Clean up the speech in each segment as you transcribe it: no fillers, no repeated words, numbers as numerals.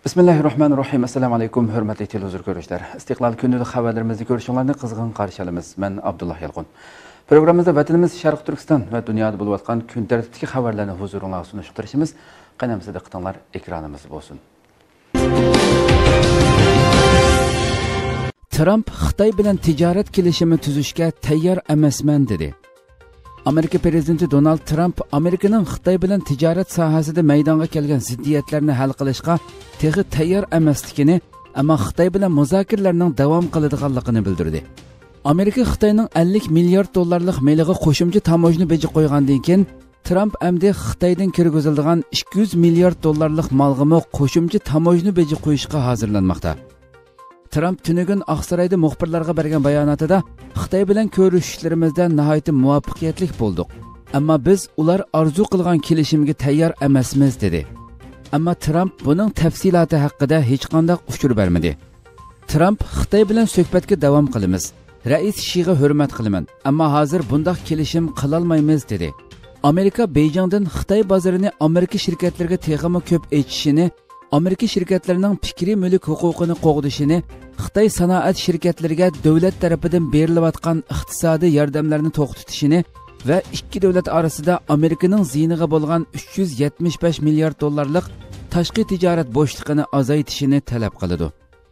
Bismillahirrahmanirrahim. Assalamu alaykum, hurmatli televizor ko'ruvchilar. Istiqlol kunidagi xabarlarimizni ko'rishinglarni qizg'in qarshi olamiz. Men Abdullah Yalqun. Programmamizda vatanimiz Sharq Turkiston va dunyoda bo'lib o'tgan kun tartibidagi xabarlarni huzuringizga sunishtirishimiz. Qanamsiz diqqatinglar ekranimiz bo'lsin. Trump Xitoy bilan tijorat kelishimi tuzishga tayyor emasman dedi. Amerika prezidenti Donald Trump Amerikaning Xitoy bilan tijorat sohasida maydonga kelgan ziddiyatlarni hal qilishga texi tayyor emasligini, ammo Xitoy bilan muzokaralarning davom qiladiganligini bildirdi. Amerika Xitoyning 50 milliard dollarlik meliga qo'shimcha tamojni beji qo'ygandan keyin Trump endi Xitoydan kirgiziladigan 200 milliard dollarlik malg'imi qo'shimcha tamojni beji qo'yishga hozirlanmoqda. Trump tünügün Aqsarayda muxbirlarga bergan bayonotida Xitoy bilan ko'rishishlarimizda nihoyat muvaffaqiyatli bo'ldik. Ammo biz ular arzu qilgan kelishimga tayyor emasmiz dedi. Ammo Trump buning tafsiloti haqida hech qanday uchur bermadi. Trump Xitoy bilan suhbatga davom qilamiz. Rais Shiga hurmat qilaman, ammo hozir bunday kelishim qila olmaymiz dedi. Amerika Beijingdan Xitoy bozorini Amerika shirkatlariga texmo ko'p echishini, Amerika shirkatlarining fikri mulk huquqini qo'g'dishini, Xitoy sanoat shirkatlariga davlat tarafidan berilayotgan iqtisodiy yordamlarni to'xtatishini va ikki davlat orasida Amerikaning ziyniga bo'lgan 375 milliard dollarlik tashqi tijorat bo'shligini azaytishini talab qiladi.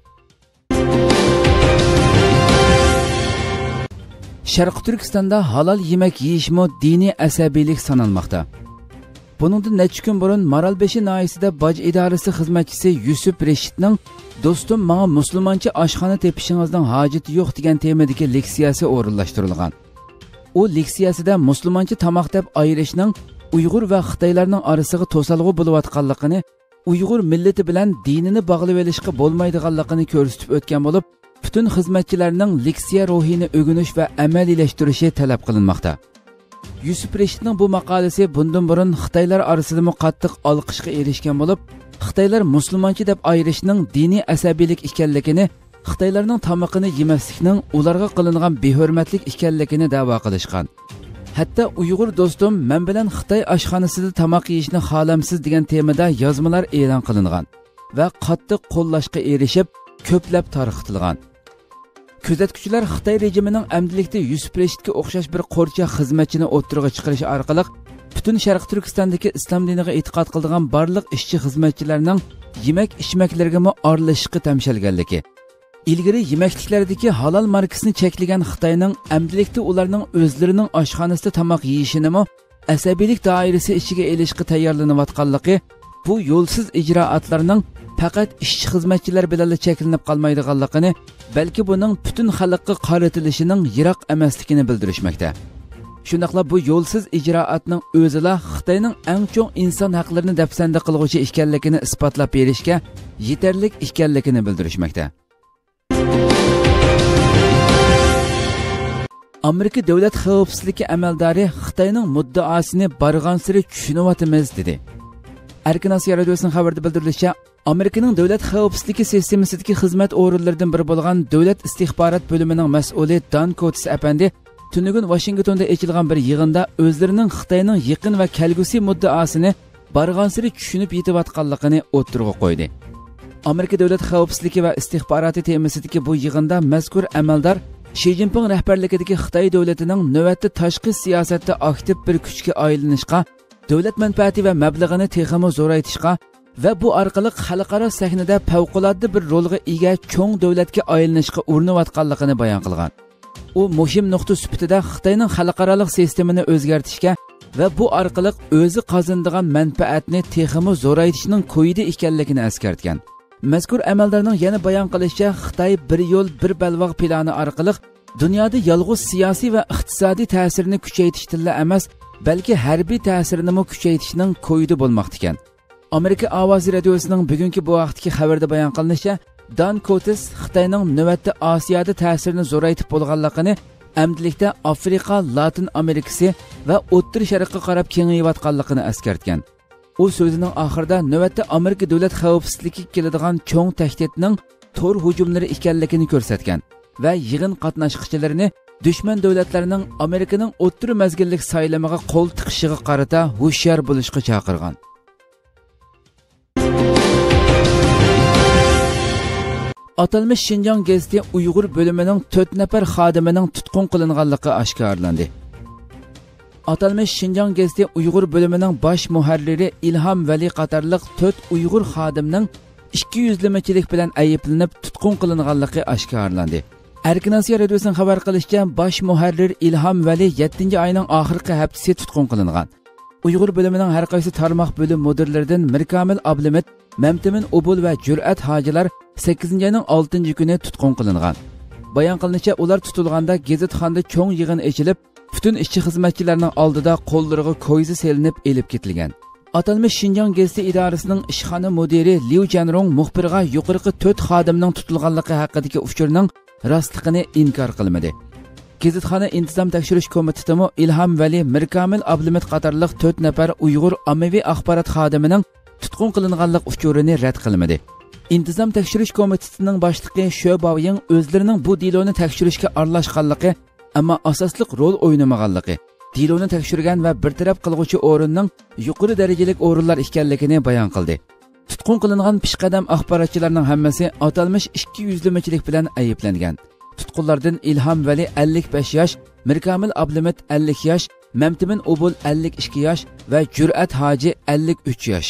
Sharq Turkistonda halol yemak yeyishmo diniy asabiylik sanalmoqda. Buningdan necha kun burun Maralbeshi noyisida boj idorasi xizmatchisi Yusuf Reshidning "Do'stim, menga musulmoncha oshxona tepishingizning hojati yo'q" degan temadagi leksiyasi o'rinlashtirilgan. U leksiyasida musulmoncha tomoq deb ayirishning Uyg'ur va Xitoylarning orasiga to'salg'u bo'layotganligini, Uyg'ur millati bilan dinini bog'lab olishga bo'lmaydiganligini ko'rsatib o'tgan bo'lib, butun xizmatchilarning leksiya ruhini o'rganish va amaliylashtirilishi talab qilinmoqda. Yusuf Reshidning bu maqolasi bundan burun Xitoylar orasida qattiq olqishga erishgan bo'lib, Xitoylar musulmoncha deb ayirishning diniy asabiylik ekanligini, Xitoylarning tomoqini yemaslikning ularga qilingan behurmatlik ekanligini da'vo qilishgan. Hatto Uyg'ur do'stim men bilan Xitoy oshxonasida tomoq yeyishni xohlamsiz degan temada yozmalar e'lon qilingan va qattiq qo'llashga erishib, ko'plab tarqatilgan. Kuzatuvchilar Xitoy rejimining amdilikda Yusuf Reshidga o'xshash bir qo'rcha xizmatchini o'ttirg'a chiqarishi orqali butun Sharq Turkistondagi islom diniga e'tiqod qilgan barliq ishchi xizmatchilarning yemak-ichmaklariga aralashishga tamshalganligi, ilgari yemakliklardagi halol markasini cheklagan Xitoyning amdilikda ularning o'zlarining oshxonasida tomoq yeyishini asabiylik doirasi ichiga elishga tayyorlanayotganligi, bu yo'lsiz ijroatlarning faqat ishchi xizmatchilar bilan cheklanib qolmaydiganligini, balki buning butun xalqqa qaratilishining yiroq emasligini bildirishmoqda. Shundaqla bu yo'lsiz ijroatning o'zila Xitoyning eng cho'ng inson haqlarini dafsanda qilguvchi ekanligini isbotlab berishga yetarli ekanligini bildirishmoqda. Amerika davlat xavfsizligi amaldori Xitoyning muddaosini barg'ansiri tushunyapmiz dedi. Erkin Osiyo radiosining xabarida bildirilishicha, Amerikaning davlat xavfsizligi sistemasidagi xizmat o'rinlaridan biri bo'lgan davlat istixborot bo'limining mas'uli Don Coates apandi tunugun Washingtonda ochilgan bir yig'inda o'zlarining Xitoyning yaqin va kelgusi muddaosini barg'ansiri tushunib yetayotganligini o'ttirg'a qo'ydi. Amerika davlat xavfsizligi va istixboroti temasidagi bu yig'inda mazkur amaldor Xi Jinping rahbarligidagi Xitoy davlatining navbatda tashqi siyosatda aktiv bir kuchga aylanishga, davlat manfaati va mablag'ini texmo zo'raytishga va bu orqali xalqaro sahnada favqulodda bir rolga ega cho'ng davlatga aylanishga urinayotganligini bayon qilgan. U muhim nuqta sifatida Xitoyning xalqaro sistemini o'zgartirishga va bu orqali o'zi qozonadigan manfaatni texmo zo'raytishning qo'yida ekanligini eskartgan. Mazkur amaldorning yana bayon qilishicha, Xitoy bir yo'l bir balvoq plani orqali dunyoda yolg'iz siyosiy va iqtisodiy ta'sirini kuchaytirishda emas, balki harbiy ta'sirini kuchaytirishning qo'yida bo'lmoqda ekan. Amerika ovozi radiosining bugungi bu vaqtdagi xabarda bayon qilinishicha, Don Coates Xitoyning navbatda Osiyoda ta'sirini zo'raytib bo'lganligini, amdilikda Afrika, Latin Amerikasi va O'rta Sharqqa qarab kengayayotganligini eskartgan. U so'zining oxirida navbatda Amerika davlat xavfsizligiga keladigan cho'ng tahdidning to'r hujumlari ekanligini ko'rsatgan va yig'in qatnashchilarini dushman davlatlarning Amerikaning o'rta mazgillik saylamiga qo'l tiqishiga qarata hushyor bo'lishga chaqirgan. Atalmış Şinjan gazeti Uyg'ur bölümünün 4 nafar xodimining tutqun qilinganligi oshkorlandi. Atalmış Şinjan gazeti Uyg'ur bölümünün baş muharriri İlham Vali qatorliq 4 Uyg'ur xodimining 200limachilik bilan ayblanib tutqun qilinganligi oshkorlandi. Erkin Asiya radiosunun xabar qilishicha, baş muharrir İlham Vali 7 oyning oxirgi haftasi tutqun qilingan. Uyg'ur bölümünün har qaysi tarmoq bölüm müdirleridan Mirkamil Ablimit, Mamtimin Ubul va Jur'at hojilar 8 oyning 6 kuni tutqun qilingan. Bayon qilinishicha, ular tutilganda gazetxonda cho'ng yig'in ochilib, butun ishchi xizmatchilarning oldida qo'llariga ko'yzi selinib elib ketilgan. Atalmış Şinjan gazeti idorasining ishxona mudiri Liu Jianrong muxbirga yuqorqi 4 xodimning tutilganligi haqidagi uchurning rostligini inkor qilmadi. Gazetxona intizom tekshirish komitetimi İlham Vali, Mirkamil Ablimit qatorliq 4 nafar Uyg'ur ommaviy axborot xodimining tutqun qilinganlik uchurini rad qilmadi. İntizom tekshirish komitetining boshlig'i Sho'baoying o'zlarining bu deloni tekshirishga aralashganligi, ammo asosliq rol o'ynamaganligi, deloni tekshirgan va bartaraf qilguvchi o'rinning yuqori darajalik o'rinlar ekanligini bayon qildi. Tutqun qilingan pishqadam axborotchilarning hammasi atalmış 200limachilik bilan ayblangan. Tutqunlardan İlham Vali 55 yosh, Mirkamil Ablimit 50 yosh, Mamtimin Ubul 52 yosh va Jur'at Hoji 53 yosh.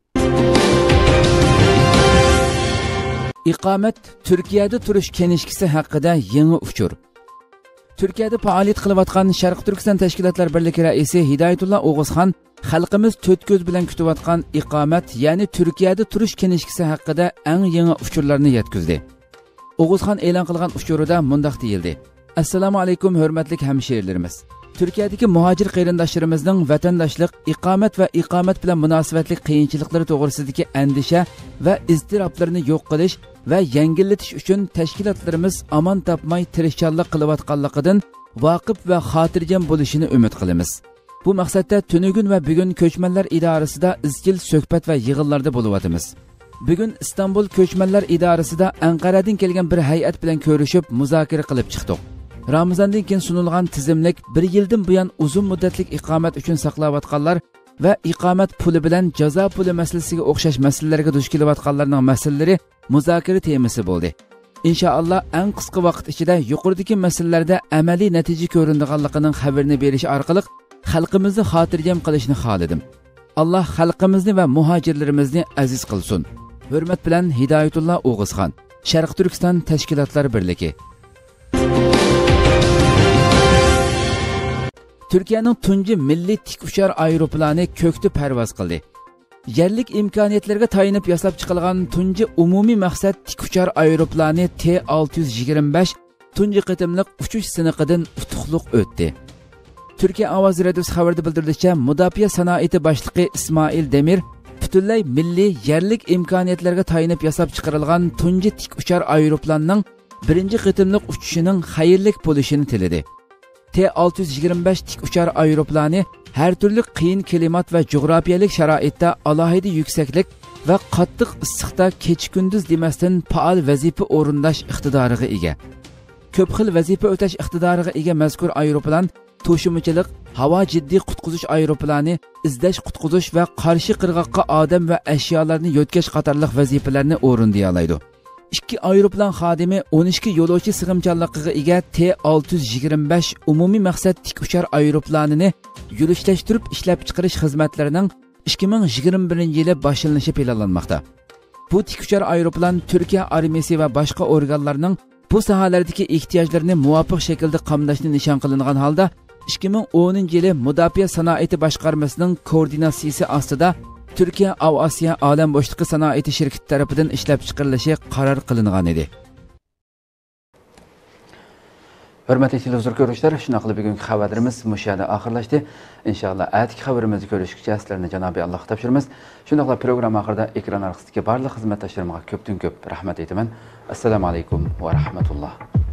İqomat Turkiyada turish kenishkisi haqida yangi uchur. Turkiyada faoliyat qilayotgan Sharq Turkiston tashkilotlar birligi raisi Hidoyatullo O'g'izxon xalqimiz 4 ko'z bilan kutayotgan iqomat, ya'ni Turkiyada turish kenishkisi haqida eng yangi uchurlarni yetkazdi. O'g'izxon e'lon qilgan uchurida mundaq deyildi: Assalomu alaykum hurmatli hamshirlarimiz. Turkiyadagi muhojir qarindoshlarimizning vatandoshlik, iqomat va iqomat bilan munosabatli qiyinchiliklari to'g'risidagi andisha va iztiroblarni yo'q qilish va yengillatish uchun tashkilotlarimiz omon topmay tirishchanlik qilayotganligidan voqif va xotirjam bo'lishini umid qilamiz. Bu maqsadda tunugun va bugun ko'chmanlar idorasida izchil suhbat va yig'inlarda bo'lyapmiz. Bugun Istanbul ko'chmanlar idorasida Anqaradan kelgan bir hay'at bilan ko'rishib, muzokara qilib chiqdik. Ramazondan keyin sunilgan tizimlik 1 yildan buyon uzun muddatlik iqomat uchun saqlayotganlar va iqomat puli bilan jazo puli masalasiga o'xshash masalalarga duch kelayotganlarning masalalari muzokara temasi bo'ldi. Inshaalloh eng qisqa vaqt ichida yuqoridagi masalalarda amaliy natija ko'rinadiganligining xabarini berish orqali xalqimizni xotirjam qilishni xohladim. Alloh xalqimizni va muhojirlarimizni aziz qilsin. Hurmat bilan Hidoyatullo O'g'izxon, Sharq Turkiston tashkilotlar birligi. Turkiyaning tunji milliy tik uchar aeroplani ko'kda parvoz qildi. Yerlik imkoniyatlarga tayinib yasab chiqilgan tunji umumiy maqsad tik uchar aeroplani T-625 tunji qitimliq uchish siniqidan utuqliq o'tdi. Türkiye Ovoz Radiosi xabarida bildirilishicha, Mudofaa sanoati boshlig'i Ismoil Demir butunlay milliy yerlik imkoniyatlarga tayinib yasab chiqarilgan tunji tik uchar aeroplanning birinchi qitimliq uchishining xayrli bo'lishini tiladi. T-625 tik uchar aeroplani har turli qiyin klimat va jo'grafiyalik sharoitda alohida yuksaklik va qattiq issiqda kecha-kunduz demasdan faol vazifa o'rinlash iqtidoriga ega. Ko'p xil vazifa o'tash iqtidoriga ega mazkur aeroplan to'shimchilik, havo jiddiy qutqizish aeroplani, izlash, qutqizish va qarshi qirg'oqqa odam va ashyolarni yo'tkash qatorliq vazifalarni o'rinlay oladi. 2 aeroplan xodimi 12 yo'lovchi sig'imchanligiga ega T-625 umumiy maqsad tik uchar aeroplanini yurishtirib ishlab chiqarish xizmatlarining 2021-yili boshlanishi planlanmoqda. Bu tik uchar aeroplan Turkiya armiyasi va boshqa organlarning bu sohalardagi ehtiyojlarini muvofiq shaklda qamdashni nishon qilingan holda 2010-yili Mudofaa sanoati boshqarmasining koordinatsiyasi ostida Türkiye Avasiya Olam bo'shliqi sanoati shirkati tarafidan ishlab chiqarilishi qaror qilingan edi. Hurmatli televizor ko'ruvchilar, shuna qilib bugungi xabarlarimiz mushada oxirlashdi. Inshaalloh atki xabarimizni ko'rishgacha sizlarni Janobiy Allohga topshiramiz. Shundaqla programma oxirida ekran orqasidagi barcha xizmatdoshlarimga ko'pdan ko'p rahmat aytaman. Assalomu alaykum va rahmatulloh.